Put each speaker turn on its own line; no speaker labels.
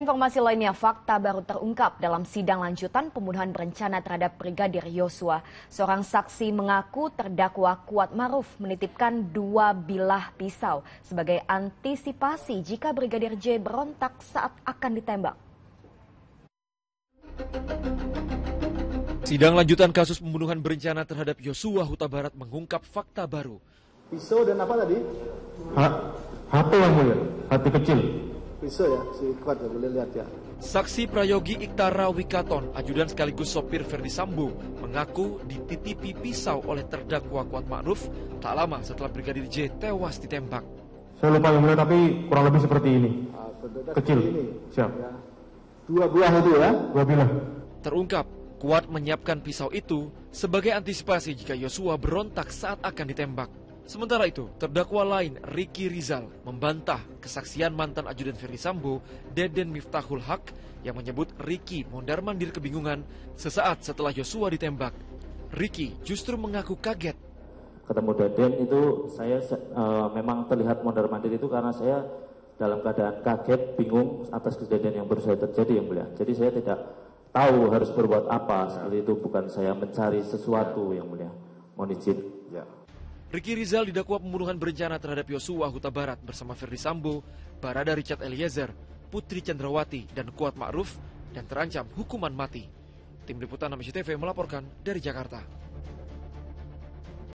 informasi lainnya, fakta baru terungkap dalam sidang lanjutan pembunuhan berencana terhadap Brigadir Yosua. Seorang saksi mengaku terdakwa Kuat Ma'ruf menitipkan 2 bilah pisau sebagai antisipasi jika Brigadir J berontak saat akan ditembak.
Sidang lanjutan kasus pembunuhan berencana terhadap Yosua Huta Barat mengungkap fakta baru.
Pisau dan apa tadi?
HP yang mulia, HP kecil.
Pisau ya, si Kuat ya, boleh lihat ya.
Saksi Prayogi Iktara Wikaton, ajudan sekaligus sopir Ferdi Sambo, mengaku dititipi pisau oleh terdakwa Kuat Ma'ruf tak lama setelah Brigadir J tewas ditembak.
Saya lupa yang mulia, tapi kurang lebih seperti ini. Kecil,
ini.
siap.
Ya. 2 buah itu ya?
2 bilah.
Terungkap, Kuat menyiapkan pisau itu sebagai antisipasi jika Yosua berontak saat akan ditembak. Sementara itu, terdakwa lain Ricky Rizal membantah kesaksian mantan ajudan Ferdi Sambo, Deden Miftahul Haq, yang menyebut Ricky mondar-mandir kebingungan sesaat setelah Yosua ditembak. Ricky justru mengaku kaget.
Ketemu Deden itu saya memang terlihat mondar-mandir itu karena saya dalam keadaan kaget, bingung atas kejadian yang baru saja terjadi, yang mulia. Jadi saya tidak tahu harus berbuat apa seperti itu, bukan saya mencari sesuatu, yang mulia. Mohon izin. Ya.
Ricky Rizal didakwa pembunuhan berencana terhadap Yosua Huta Barat bersama Ferdi Sambo, Barada Richard Eliezer, Putri Chandrawati, dan Kuat Ma'ruf, dan terancam hukuman mati. Tim Liputan AMISY TV melaporkan dari Jakarta.